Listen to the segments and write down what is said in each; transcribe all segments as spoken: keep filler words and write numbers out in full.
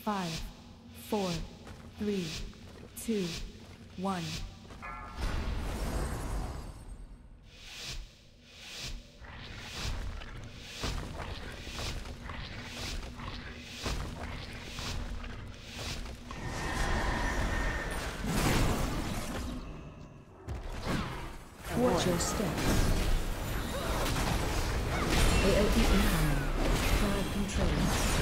Five, four, three, two, one. Watch your step. A O E incoming. Crowd control.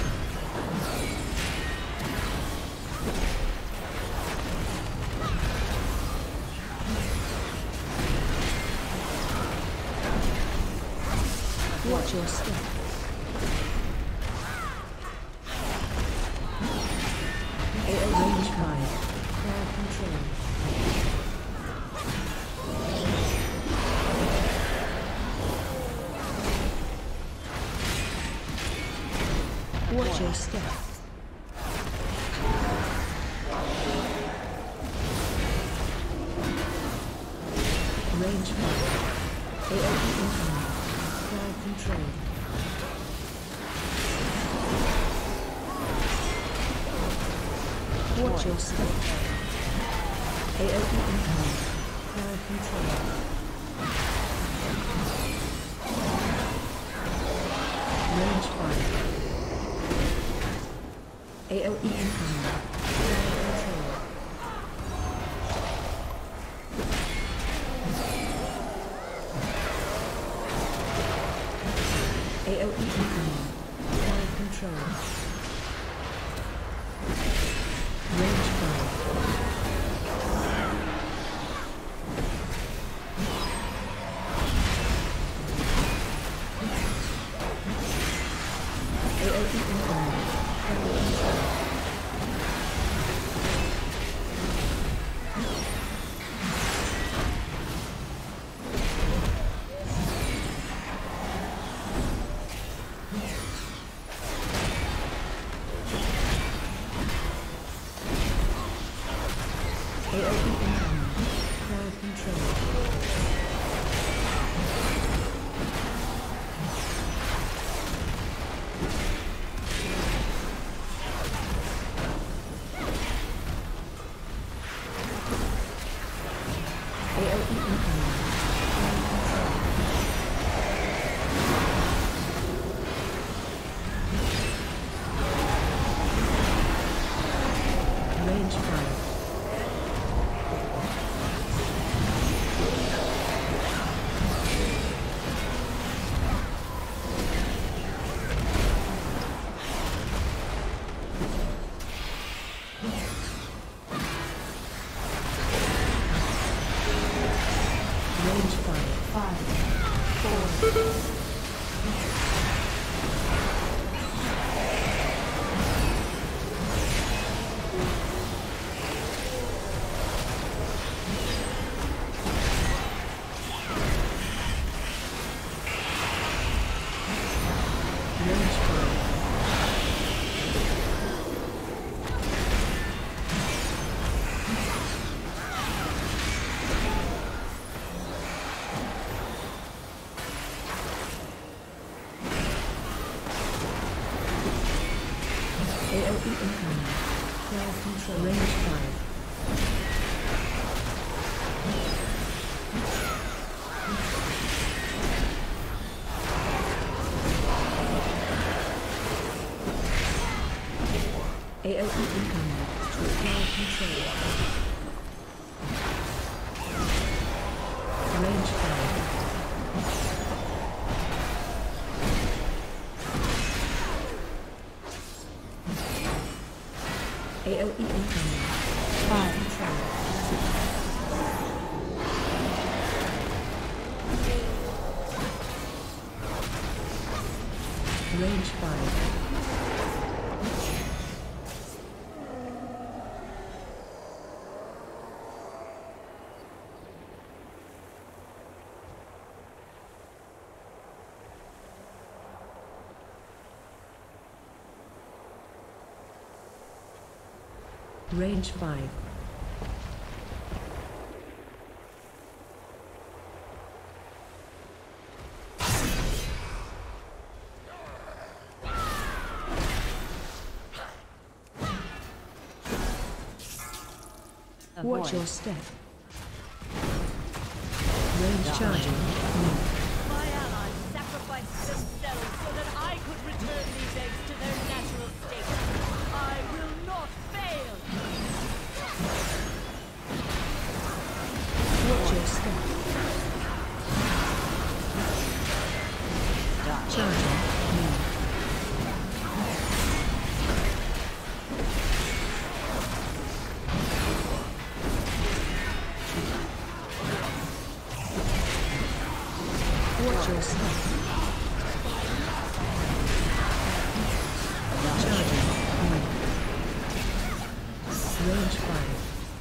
Watch your step. A O E range five. Crowd control. Watch your step. Range five. A O E incoming. Crowd control. Watch your step. A O E incoming. Crowd control. Range five. A O E incoming. Crowd control. A O E incoming. Crowd control. Range five. A O E incoming. Crowd control. A O E incoming. Crowd control. A O E incoming. Crowd control. Range five. Range five. Five. Four. Range five. A O E incoming. Crowd control. Range five. A O E incoming. Crowd control. Range five. A O E incoming. Five. Control. Range five. Range five. Watch your step. Range charging. My allies sacrificed themselves so that I could return these eggs to their natural state. I will not fail. Watch your step. Charging. Watch your step. Charging. Range five.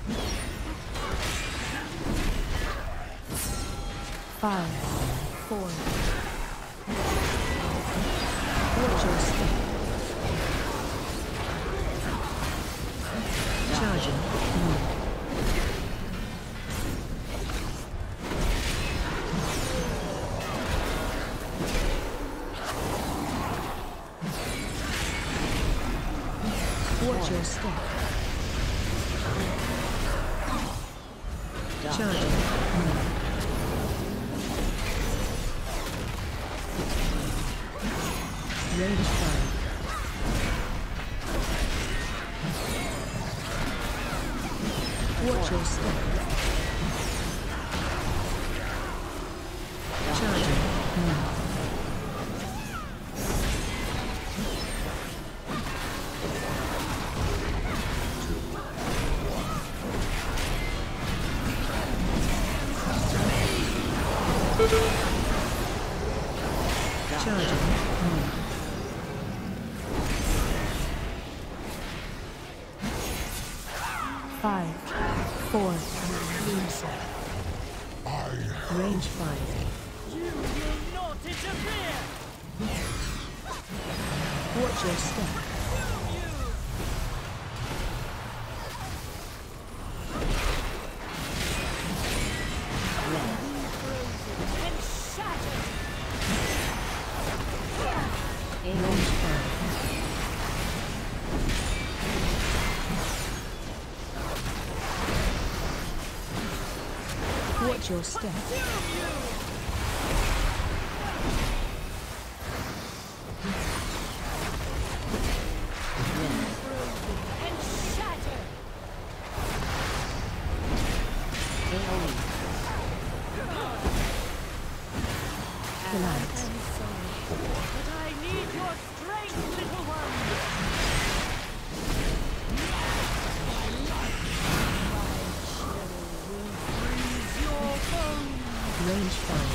Five, four, Watch your step. Charging. Watch your step. Charging. Range five. Watch your step. Charging. Charging. five, four, Range five. You will not interfere. Watch your step. And shattered. Range five. Watch your step. And shattered. Collide. I'm sorry, but I need your strength, little one. Range five.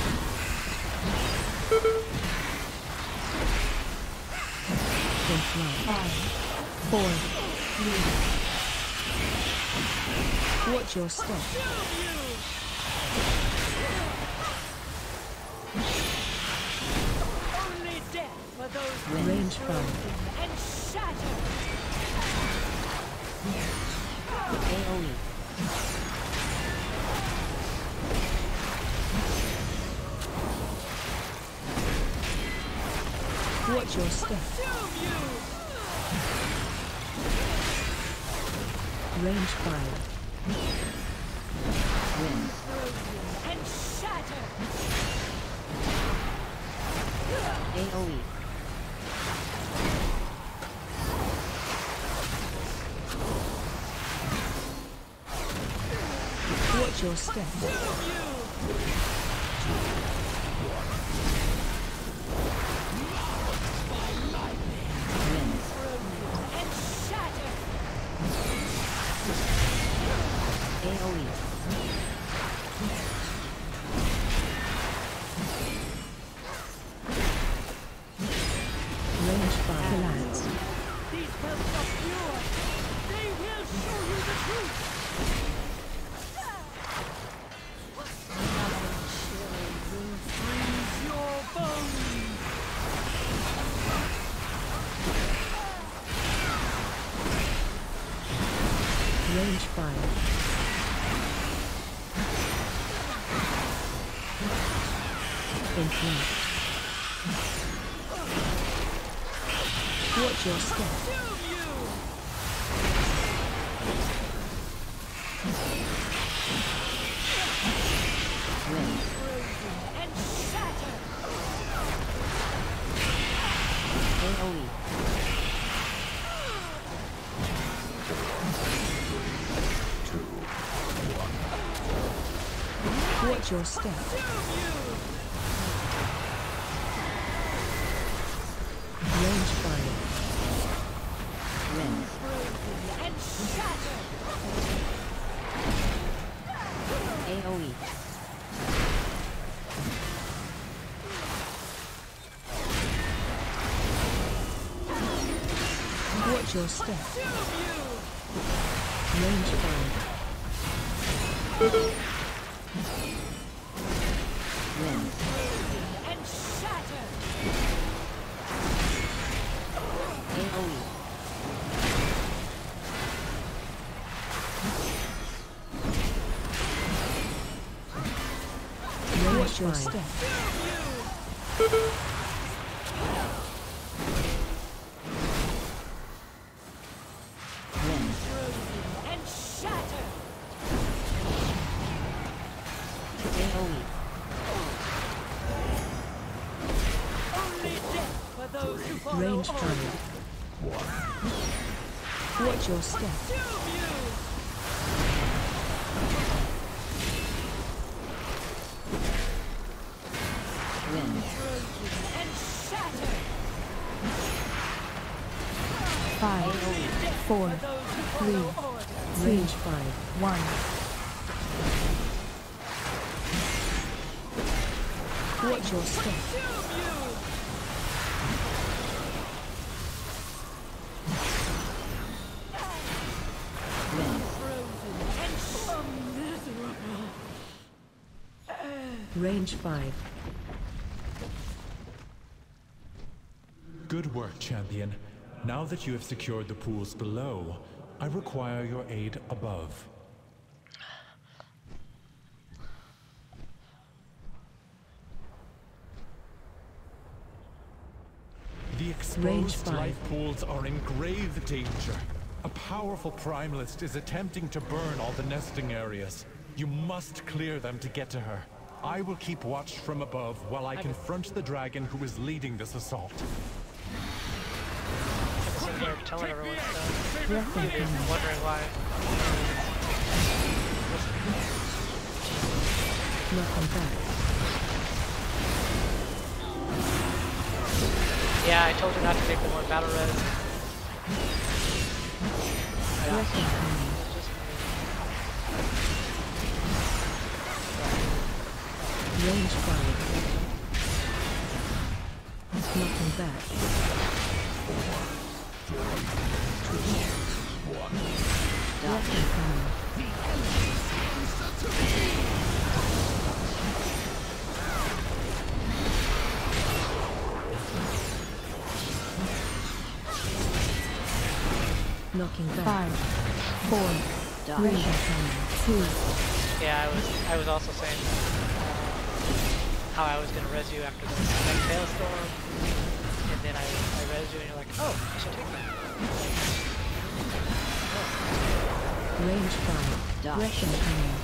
Then fly. five, four, Watch your step. Only death for those Range five. and shattered. Watch your step. Range five. And shattered. AoE. Watch your step. And shattered. AoE. Range five. Collide. These belts are pure. They will show you the truth. Freeze your bones. Range five. In flight. Watch your step. Doom you. AoE. Watch your step. Range fire. Wind. And shatter. AoE. Watch your step. Range fire. Wind. And shatter. AoE. Watch your step. Wind. And shatter. AoE. Only death for those who follow Range order. fire. Watch your step. Wind. And shatter. Five, four, For those who three, follow order. Range fire. one. Watch your step. Wind. Range five. Good work, champion. Now that you have secured the pools below, I require your aid above. The Range exposed five. life pools are in grave danger. A powerful primalist is attempting to burn all the nesting areas. You must clear them to get to her. I will keep watch from above while I confront the dragon who is leading this assault. I'm sitting here telling everyone stuff. Breath incoming. Wondering why. Nothing back. Yeah, I told you not to take the one battle res. Breath incoming. Range five. Nothing back. Breath incoming. Knocking back. Five, four, Range incoming. two, Yeah, I was I was also saying uh, how I was gonna res you after the next hailstorm, and then I I res you and you're like, oh, I should take that. Range five. Dodge. Breath incoming.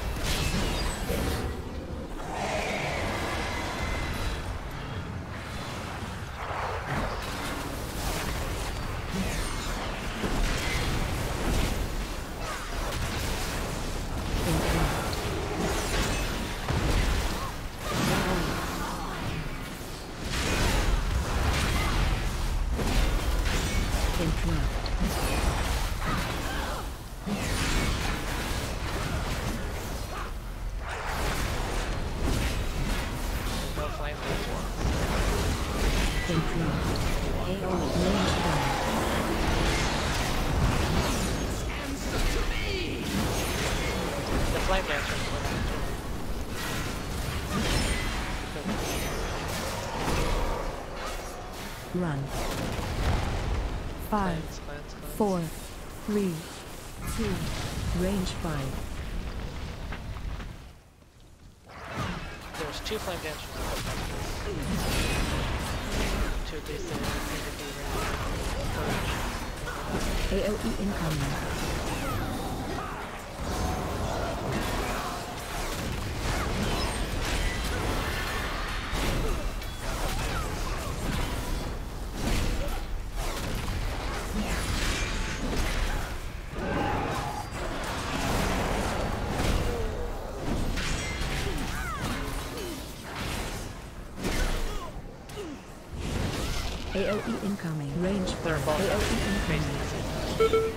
No flame laser. The flame lancer is what Run. five, cleanse, cleanse, cleanse. four, three, two, Range five. There's two flame dancers. Two of these things need to be ready. A O E incoming. A O E incoming. Range They're five. both A O E facing incoming. the same.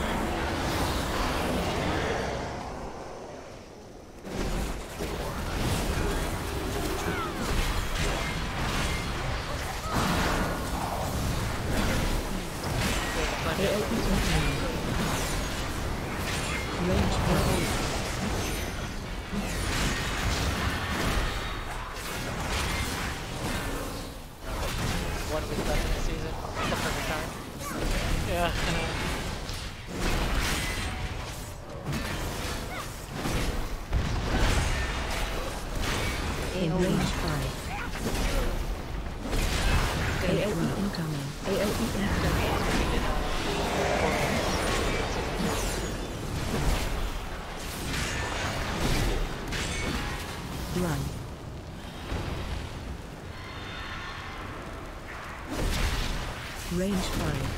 A O E incoming. Range five. One week left in the season. The perfect time. Yeah. In range five. A O E incoming. A O E incoming. Run. Range five.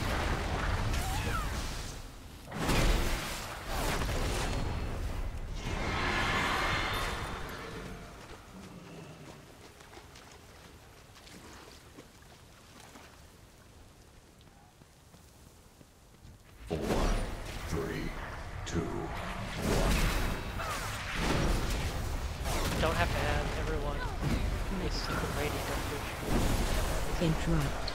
Four, three, two, Don't have to have everyone a secret rating, don't you? Interrupt.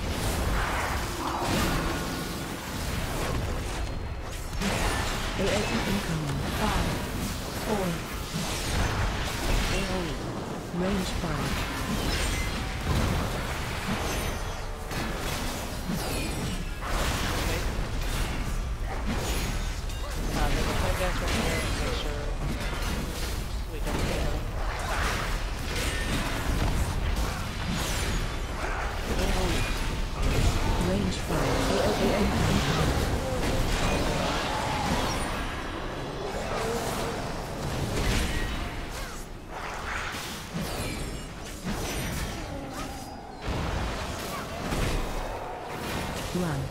A O E incoming. Five, four, A O E. Range five. Uh, there's a play dance right here to make sure we don't get it. A O E. Range five. A O E incoming. Run.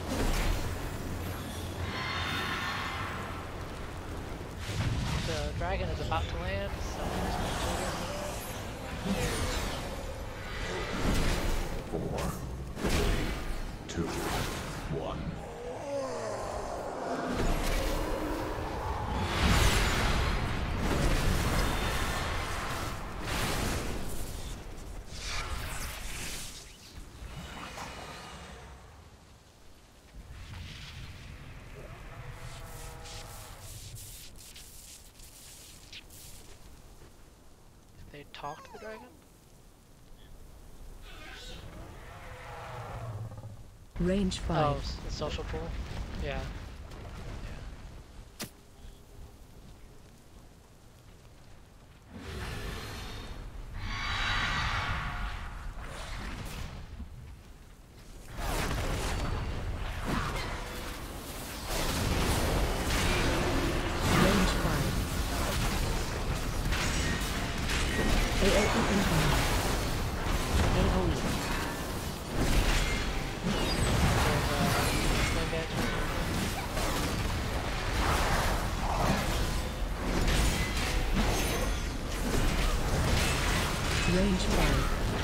The dragon is about to land, so four, three, two, one. they talk to the dragon? Range Oh, five. s- the social pool? Yeah. Range five. A O E incoming. A O E. There's a play dance right here. Range five.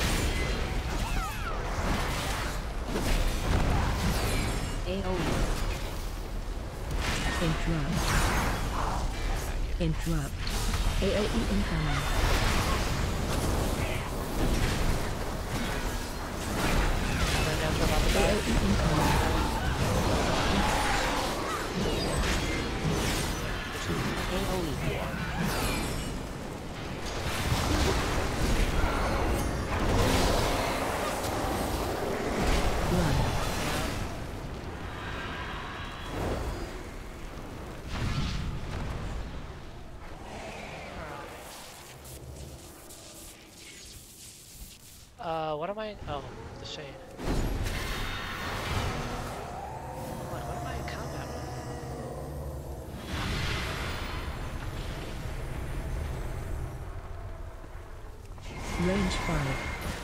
A O E. Interrupt. Interrupt. A O E incoming. Play dance are about to A O die. E incoming. A O E. Run. Uh, what am I? Oh, the shade. Hold on, what am I in combat with? Range five.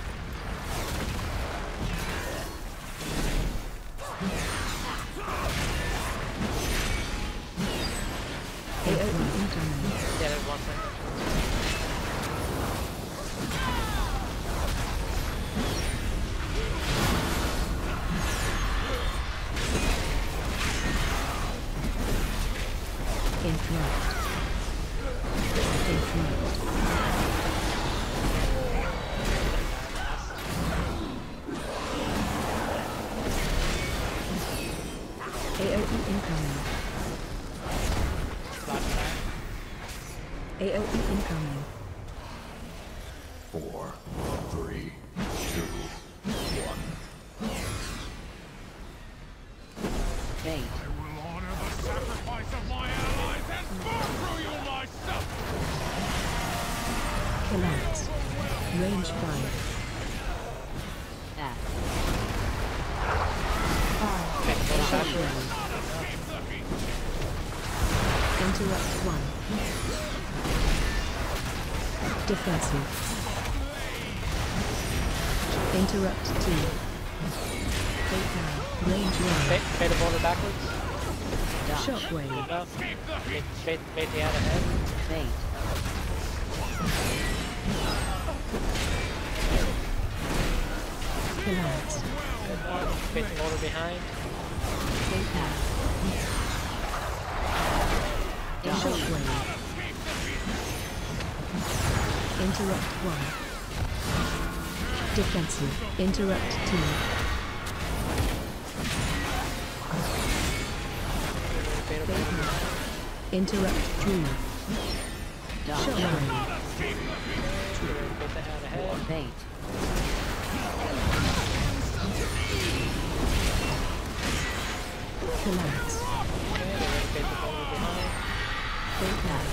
A O E incoming. Yeah, there's one thing. A O E incoming. Flashback. A O E incoming. Four, three, two, one. Fate. I will honor the sacrifice of my allies and burn through you myself! Collapse. Range five. F. five, Shotgun. Interrupt one. Defensive. Interrupt two. Fate now. Range one. Fade, fade the boulder backwards. Shockwave. Good enough. Fade, fade, fade the out ahead. Fate. Collapse. Good one. Fade the boulder behind. Fate now. Shockwave. Interrupt one. Defensive. Interrupt two. Fade the Fate boulder. now. Interrupt three. Shockwave. Fade the out ahead. Fate. Collapse. Okay, they're ready to fade the boulder behind. Fate now.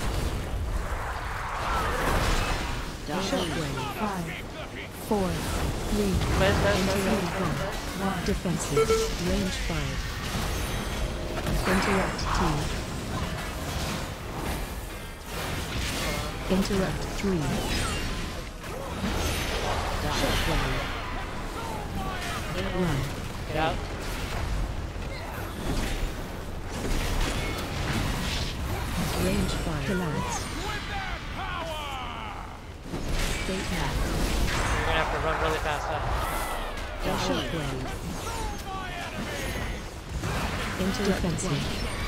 Shockwave. five, four, three, Where's that? Interrupt one. Defensive. Range five. Interrupt two. Interrupt three. Shockwave. Run. Get out. Range five. Collapse. Fate now. You're gonna have to run really fast now. Shockwave. Into defensive.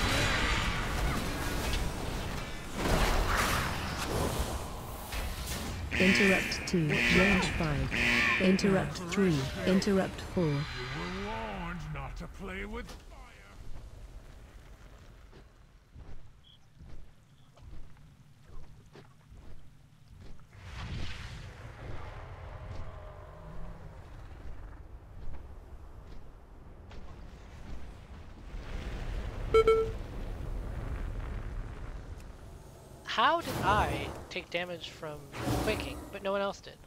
Interrupt two. Range five. Interrupt three. Interrupt four. You were warned not to play with fire. How did I take damage from quaking, but no one else did?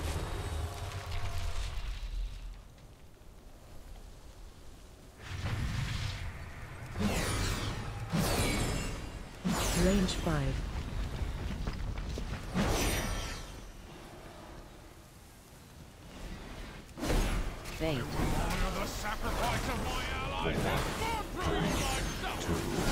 Range five. Fate. Honor the sacrifice of my allies and burn through you myself!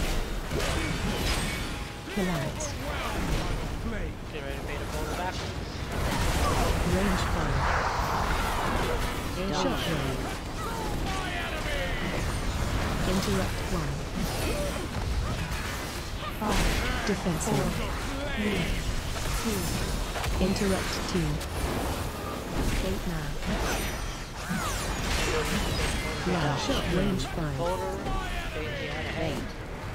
Collapse. Play. Get ready to fade a boulder backwards. Range five. Shockwave. Interrupt one. five, Defensive. three, two, Interrupt two. Fate now. Flash. Range five. Boulder, fade the out ahead. Fate.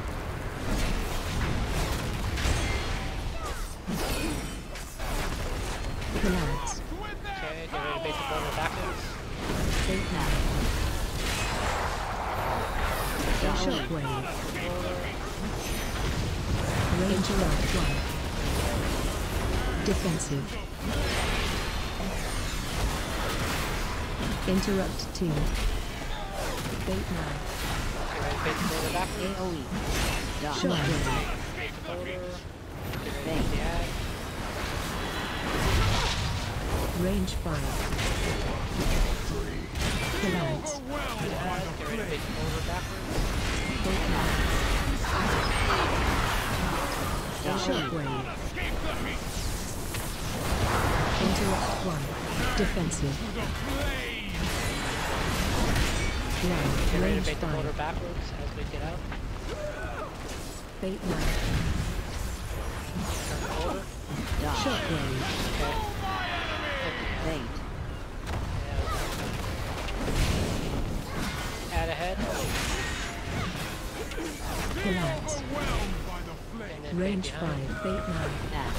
Collapse. Okay, get ready to fade the boulder backwards. Fate now. Shockwave. Range around one. Defensive. Interrupt two. Fate now. Get ready to fade the boulder backwards. A O E. Dot. Shockwave. Fade the boulder. Get ready to Fate. fade the ad. Range five. Collapse. Get ready to fade the boulder backwards. Fate now. Shockwave. Interrupt one. Defensive. One. Get ready to Range fade the boulder five. backwards as we get out. Fate now. Turn the boulder. Dot. Shockwave. Okay. Fate. Yeah. Add ahead. Collapse. Overwhelmed by the flame. And then Range fade behind. five. Fate nine. F.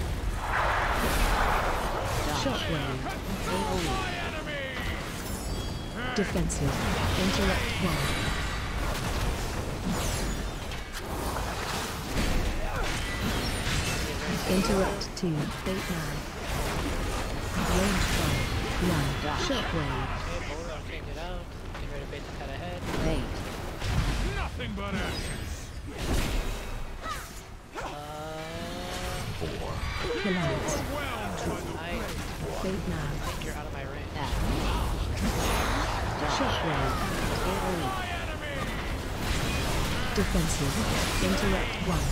Dodge. Shockwave. AoE. Defensive. Interrupt one. Interrupt two. Fate nine. Range five. One. Shockwave. Okay, boulder, I can't get out. Get ready to bait the cat ahead. Fate. Nothing but ashes. Uh, Four. Collapse. Overwhelmed by the I Fate nine. think you're out of my range. F. Dodge. Shockwave. AoE. Defensive. Interrupt one.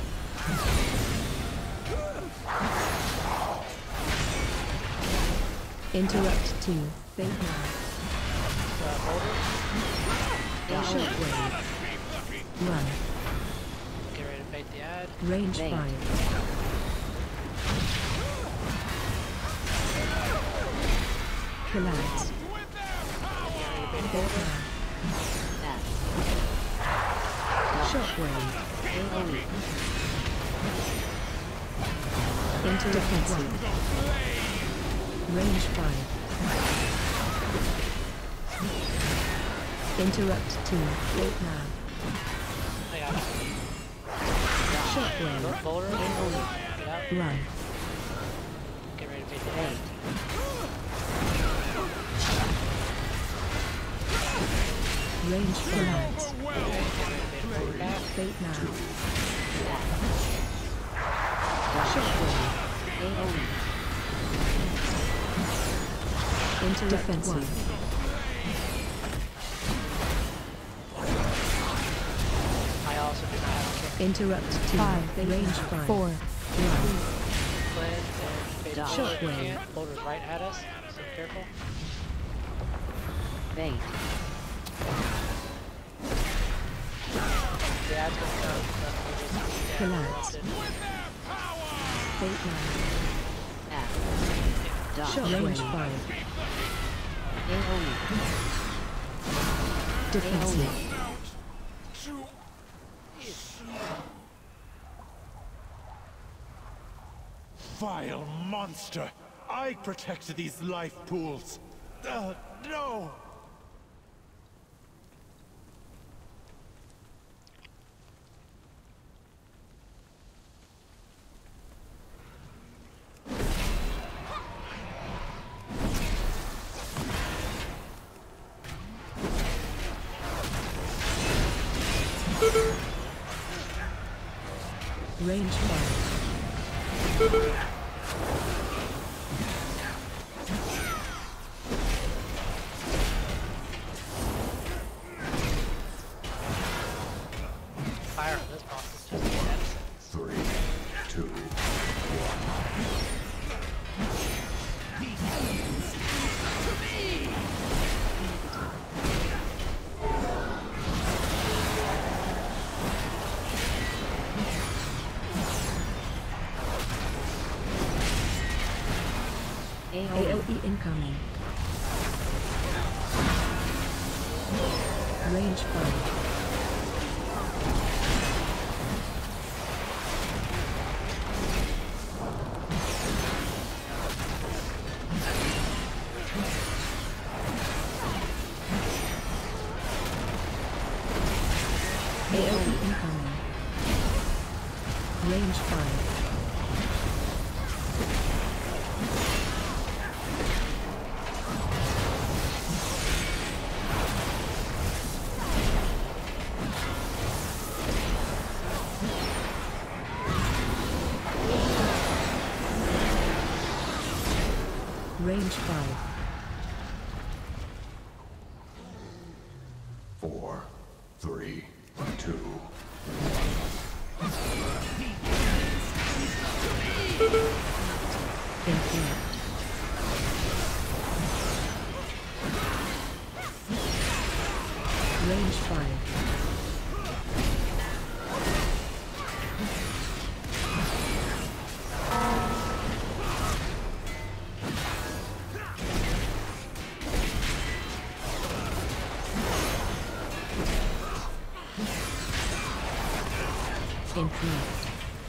Interrupt two. Fate nine. Uh, boulder, Shockwave. Run. get ready to bait the ad. Range Bait. five. Collapse. Fate nine. F. Shockwave. AoE. Into defensive. Range five. Interrupt two. Fate nine. I got it. Shockwave. Boulder, get out. Run. Get ready to bait the ad. Fate. Range collapse. Get ready to bait the back. Fate nine. F. Dodge. Shockwave. AoE. Into defensive. I also do not have a kick. Interrupt two. Five. Range five. Four. Run. Cleanse and bait the Dodge. boulder if you Shockwave. can. Boulder's right at us, so careful. Fate. The ad's gonna come. so we just- yeah, Collapse. we're locked Fate nine. F. Dodge. Range five. AoE. Defensive. Vile monster! I protected these life pools! Uh, no! Range five. Fire on this boss is just medicine. Three, two, AoE. AoE incoming. Range five. AoE incoming. Range five. Range five. four, three, two, Infinite. Range five. Influence.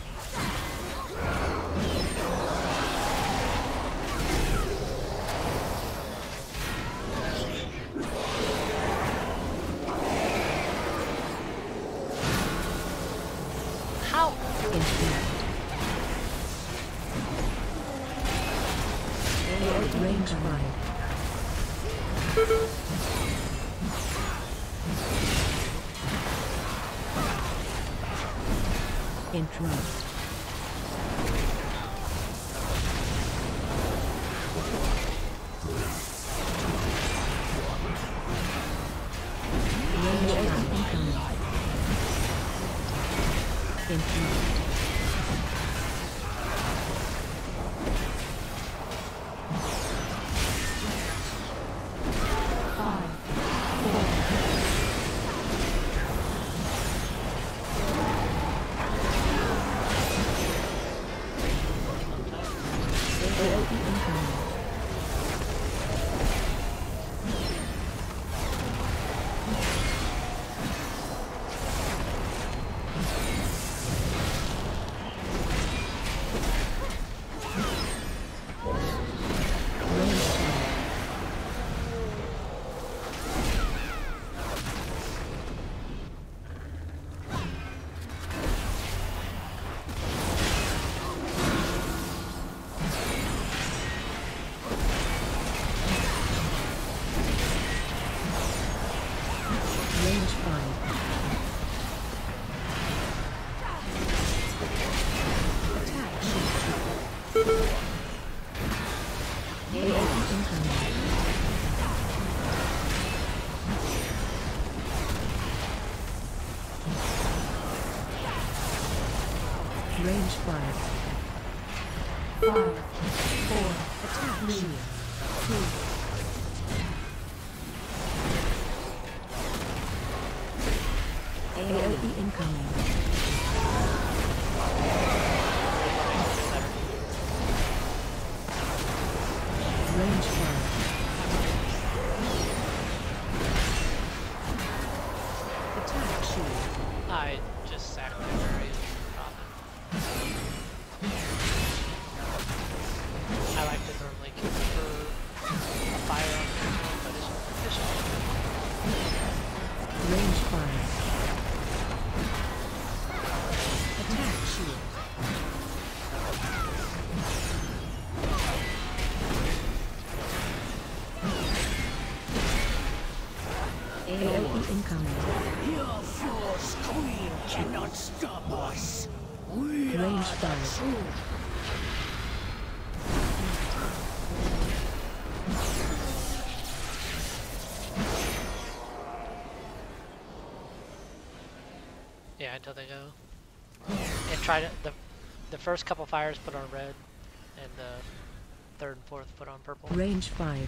How? Influence. Range five. Interrupt. Range five incoming. Interrupt. Range five. Five, four, Attack. three, two, A O E incoming. Range five. Attack shield. I just sacked my area. I like to normally keep for a fire on control, but it's efficient. Range five. Attack shield. A O E incoming. Your force queen cannot stop us. We Range are five. the truth. Yeah, until they go. And try to the the first couple fires put on red, and the third and fourth put on purple. Range five.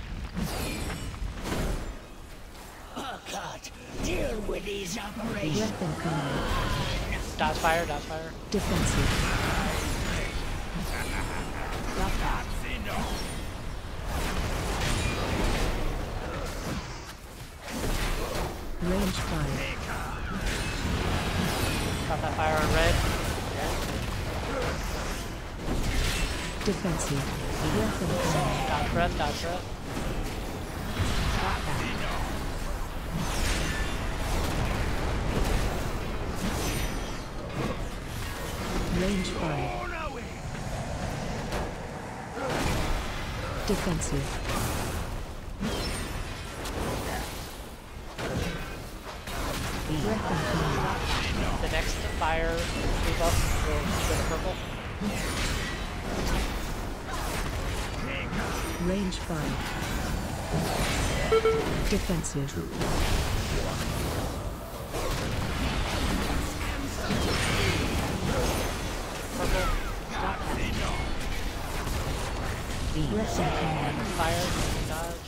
Cut. Deal with these operations. Breath incoming. Dodge fire, dodge fire. Defensive. Range five. Got that fire on red. Defensive. Breath incoming. Dodge breath, dodge breath. Range five. Defensive. Breath incoming. The next fire rebuff will go to purple. Range five. Defensive. Purple. Breath incoming. Fire, dodge.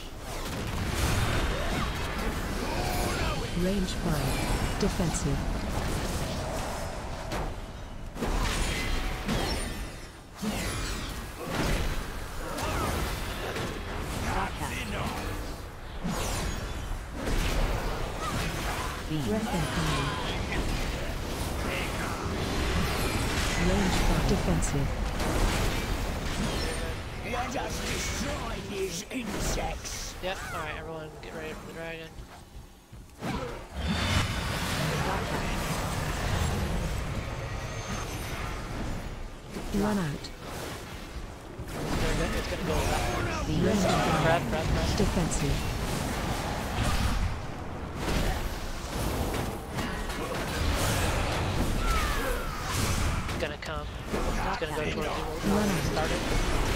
Range five. Defensive. Breath incoming. Range five. Defensive. Let us destroy these insects. Yep, alright, everyone get ready for the dragon. Run out. They're go- It's gonna go left. Range Press, five. press, press. Defensive. It's gonna come. It's gonna go towards you. Run out. Start it.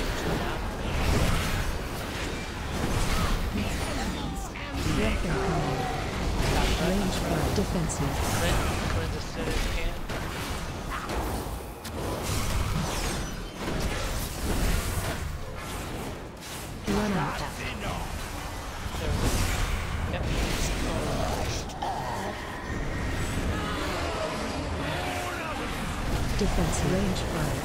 Breath incoming. Range five. Defensive. Cleanse, cleanse as soon as you can. Run out. There we go. Yep. Defensive. Range five.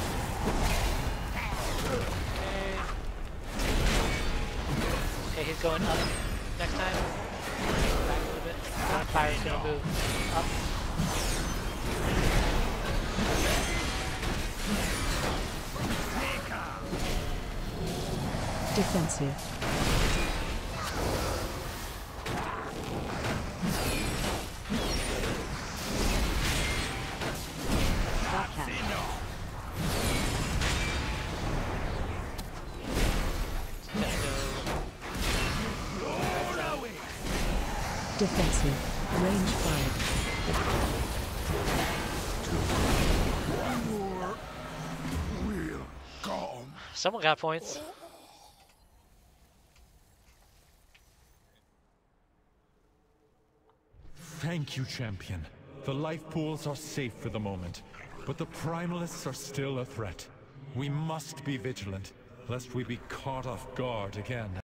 Okay. Okay, he's going up. Next time. Back a little bit. That fire's gonna move up. Defensive. Stop that. It's gonna go. Defensive. Range five. Real calm. Someone got points. Thank you, champion. The life pools are safe for the moment, but the primalists are still a threat. We must be vigilant, lest we be caught off guard again.